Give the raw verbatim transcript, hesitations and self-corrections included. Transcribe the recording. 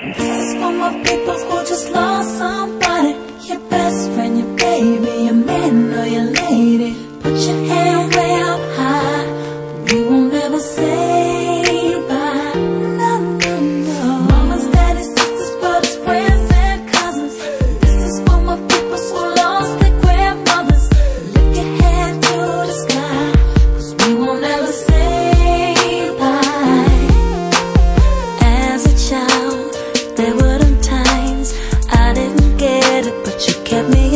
This is for my people who just lost somebody. Your best friend, your baby, your man or your lady. Put your hand way up high. We won't ever say bye. No, no, no. Mamas, daddies, sisters, brothers, friends and cousins. This is for my people who lost their grandmothers. Lift your hand to the sky, 'cause we won't ever say bye. As a child, there were them times I didn't get it, but you kept me